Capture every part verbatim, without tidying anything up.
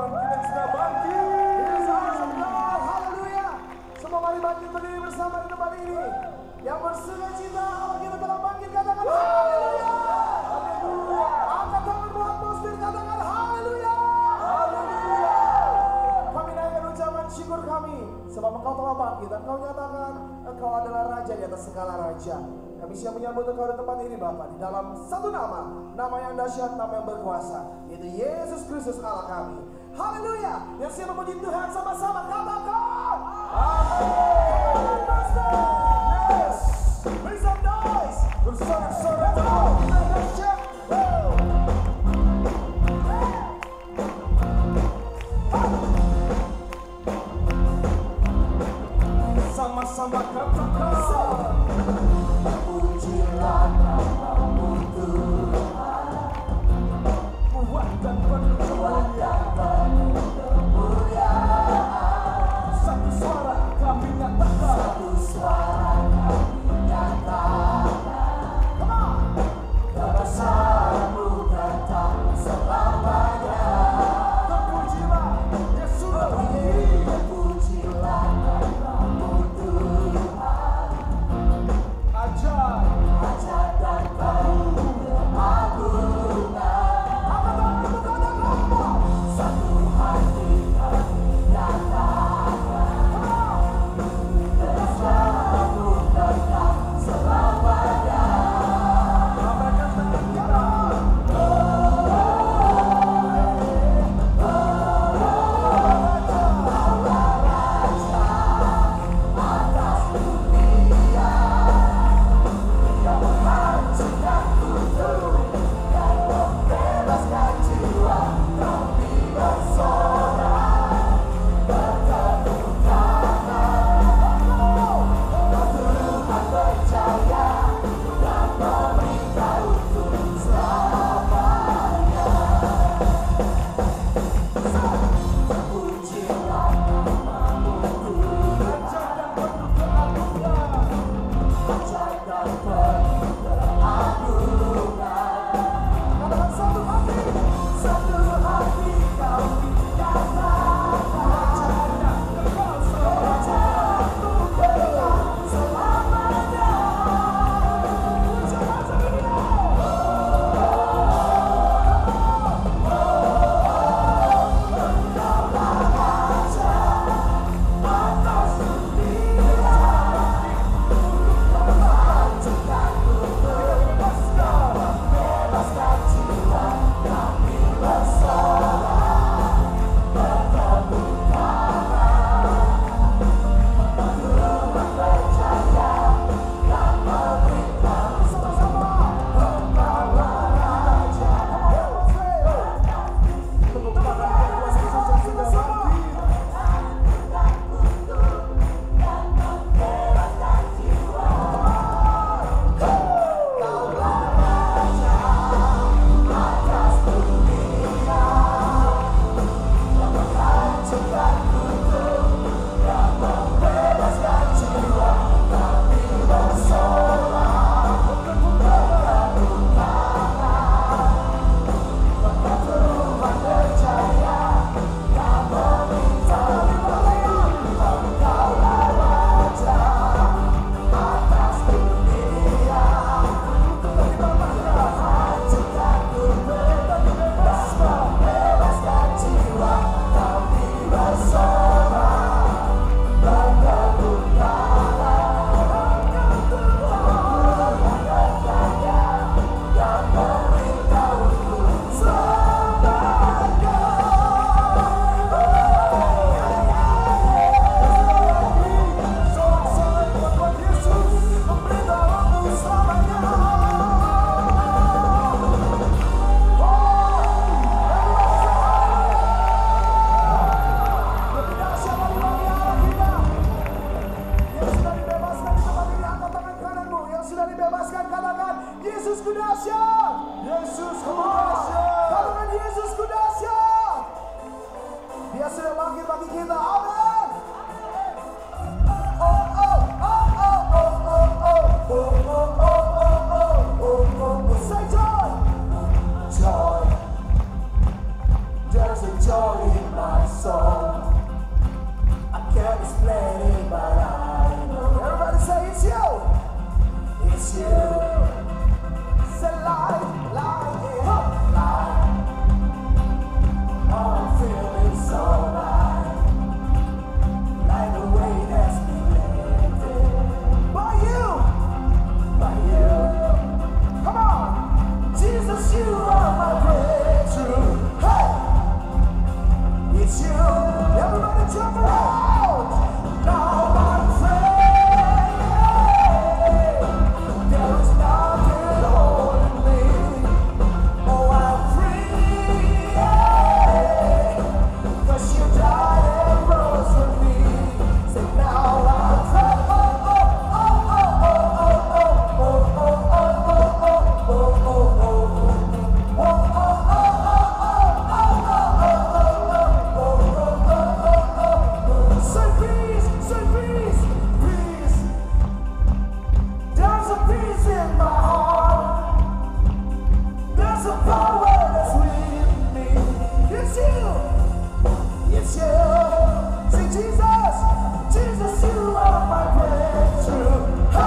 Tuhan, kita sudah bangkit. It is ours of God. Haleluya. Semua mari bangkit berdiri bersama di tempat ini. Yang bersuka cita Allah kita telah bangkit, katakan haleluya. Haleluya. Angkat tangan buat atmosfer, katakan haleluya. Haleluya. Kami naikkan ucapan syukur kami sebab Engkau telah bangkit dan Engkau nyatakan Engkau adalah Raja di atas segala raja. Kami siap menyambut Engkau di tempat ini Bapa, di dalam satu nama, nama yang dahsyat, nama yang berkuasa, yaitu Yesus Kristus Allah kami. Haleluya. Yang siap memuji Tuhan sama-sama katakan amin. Yes. Beri some noise. Bersorak-sorak. Kita dahsyat. Sama-sama katakan pujilah namamu Tuhan, kuat dan penuh kemuliaan. Satu suara kami nyatakan, satu suara kami nyatakan, come on, kebesaran-Mu tetap selamanya. Terpujilah Yesus, terpujilah namamu Tuhan, ajaib, ajaib dan penuh keagungan. Apa itu kata-kata? Satu hati kami nyatakan, kebesaran-Mu tetap selamanya. Ramaikan dengan kita. Joy in my soul. I can't explain it, but I know. Everybody say it's you. It's you. Say light, light, yeah, light. Oh, I'm feeling so right. Like the way that's been lifted. By you, by you. Come on, Jesus, you are my breakthrough. Hey, it's you. Everybody jump around. Now I'm free. There is nothing holding me. Oh, I'm free. Cause you died and rose for me. Say now I'm free. Oh, oh, oh, oh, oh, oh, oh, oh, oh, oh, oh, oh, oh, oh, say peace, say peace, peace. There's a peace in my heart. There's a power that's with me. It's you, it's you. Say Jesus, Jesus, you are my breakthrough.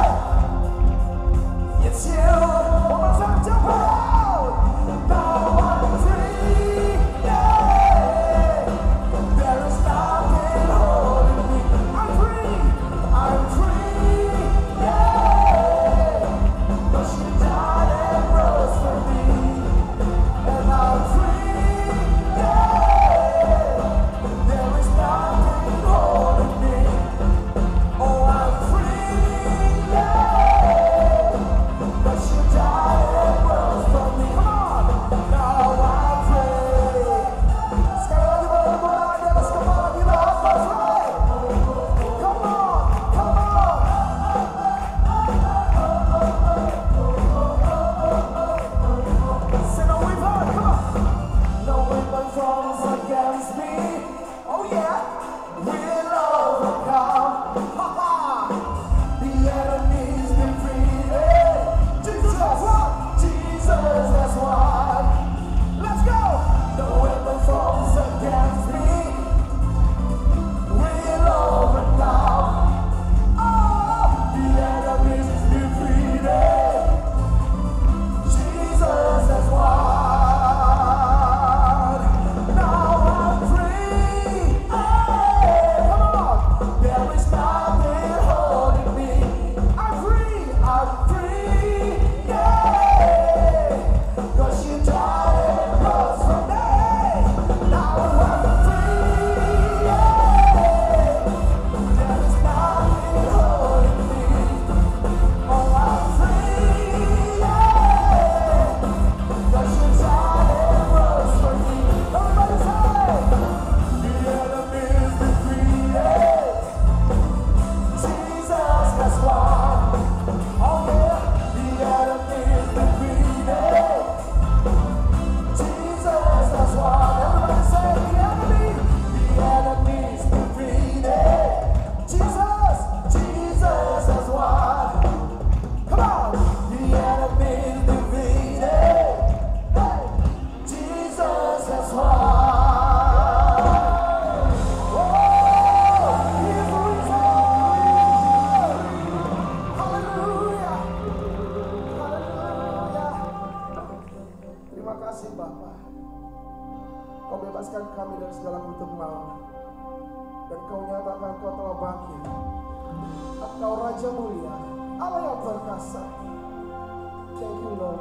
Hey, it's you. One more time, jump around. Now I'm free. Yeah. There is nothing holding me. I'm free. I'm free. Yeah. 'Cause you died and rose for me. And I'm free. Yeah. There is nothing holding me. Oh, I'm free. Yeah. 'Cause you died and rose for me. Come on. Now I'm free. Sekali lagi boleh tepuk tangan di atas kepala kita. That's right. Come on, come on. Say no weapon, come on. No weapon forms against me. Oh yeah, we'll overcome. Ha ha. The enemy's defeated. Jesus has won. Jesus has won. Let's go. No weapon forms against me. We'll overcome. Oh, the enemy's defeated. Jesus has won. Now I'm free. Hey, come on. There is nothing holding me. I'm free. I'm free. Yeah. 'Cause you died and rose for me. Now I'm free. Yeah. There is nothing holding me. Oh, I'm free. Yeah. 'Cause you died and rose for me. Everybody say, the enemy is defeated. Jesus has won. Oh yeah, the enemy is defeated. Jesus has won. Everybody say, the enemy, the enemy is defeated. Jesus, Jesus has won. Come on, the enemy is defeated. Hey, Jesus has won. Oh, he is risen. Haleluya. Haleluya. Terima kasih Bapa. Kau bebaskan kami dari segala bentuk maut. Dan kau nyatakan kau telah bangkit. Engkau Raja mulia, Allah yang perkasa. Thank you Lord.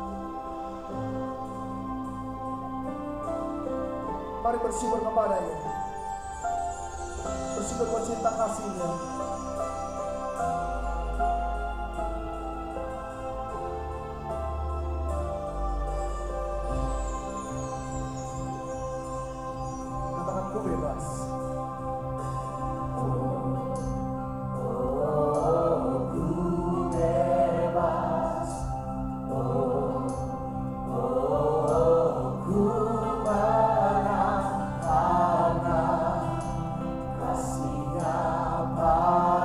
Mari bersyukur kepadanya. Bersyukur buat cinta kasih-Nya. Katakan ku bebas. Kasih-Nya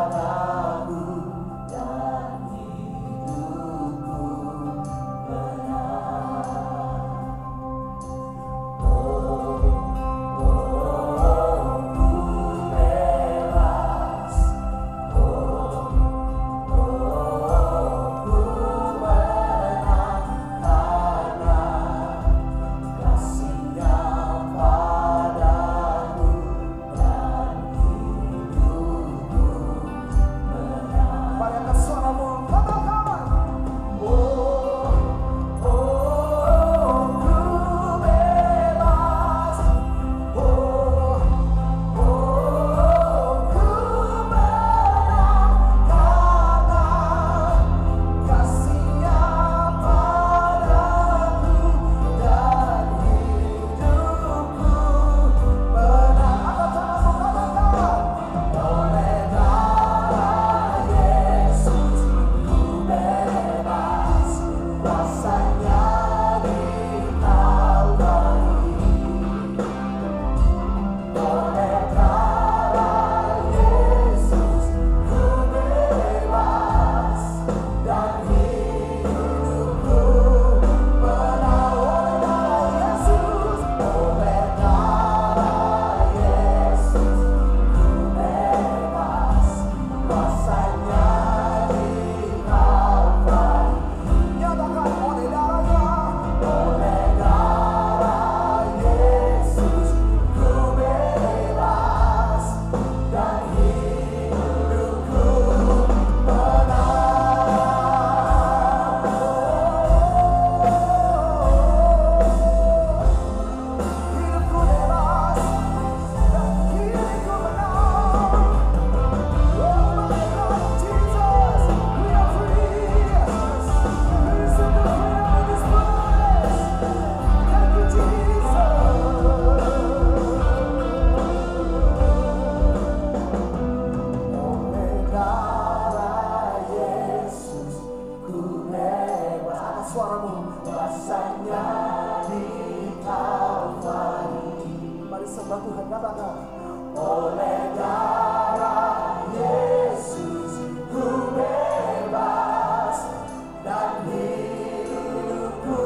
oleh darah Yesus ku bebas dan hidupku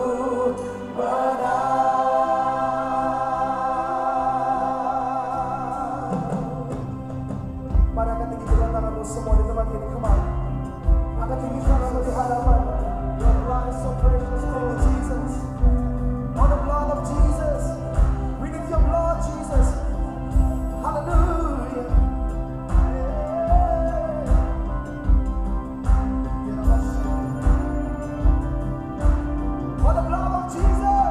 menang. Mari angkat tinggikan tanganmu semua di tempat ini. Come on. Angkat tinggi tanganmu di hadapan. Your blood is so precious. Thank you, Jesus. On the blood of Jesus. We need your blood, Jesus. Hallelujah. On the blood of Jesus.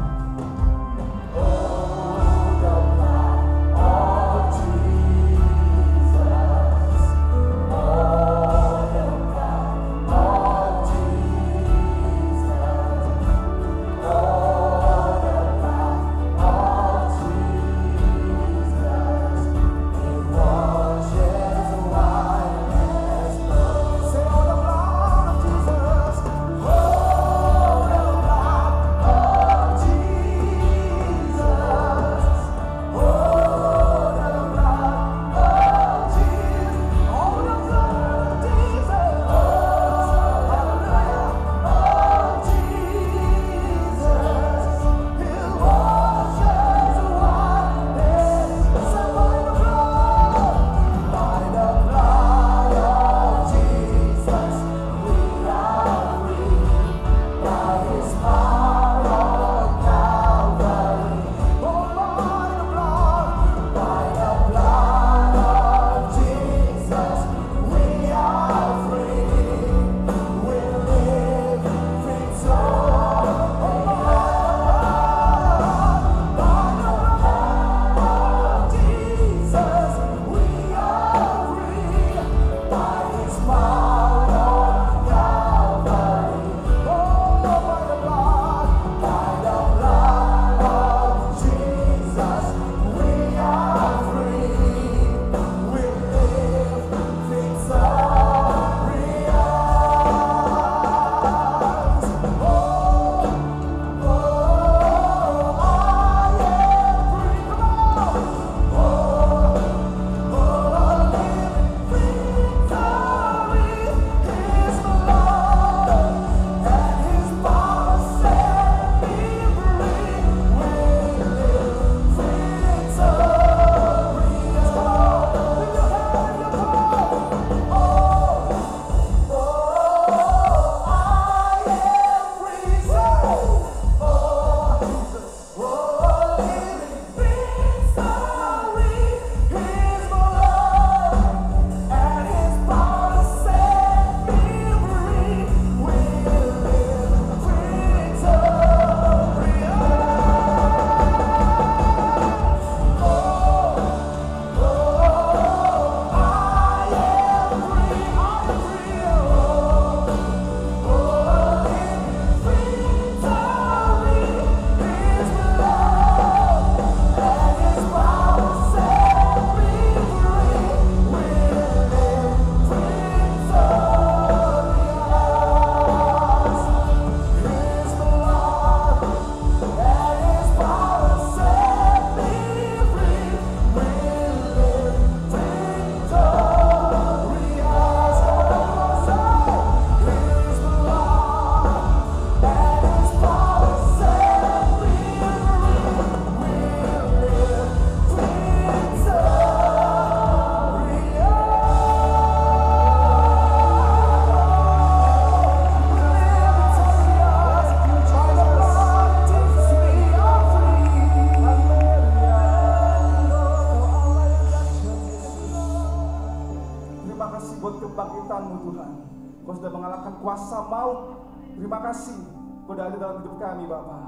Kuasa maut, terima kasih Kau ada dalam hidup kami Bapa.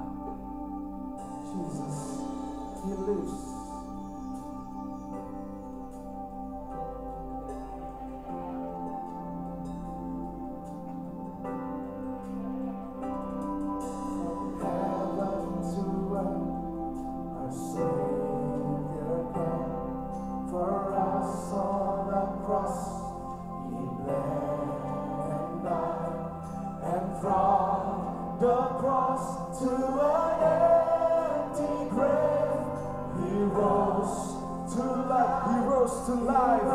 Jesus, He lives. To an empty grave, He life. He rose to life.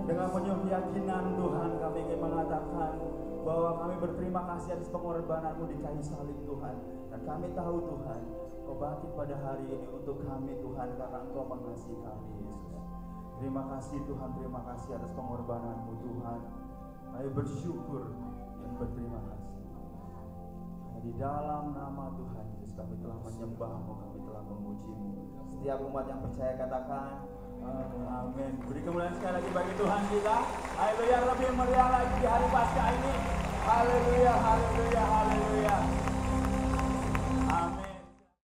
Dengan penuh keyakinan Tuhan kami ingin mengatakan bahwa kami berterima kasih atas pengorbanan-Mu di kayu salib Tuhan. Dan kami tahu Tuhan, Kau bangkit pada hari ini untuk kami Tuhan, karena Engkau mengasihi kami Yesus. Terima kasih Tuhan, terima kasih atas pengorbanan-Mu Tuhan. Kami bersyukur dan berterima kasih. Di dalam nama Tuhan Yesus kami telah menyembah-Mu, kami telah memuji-Mu. Setiap umat yang percaya katakan amin. Beri kemuliaan sekali lagi bagi Tuhan kita. Haleluya, lebih meriah lagi di hari Paskah ini. Haleluya, haleluya, haleluya.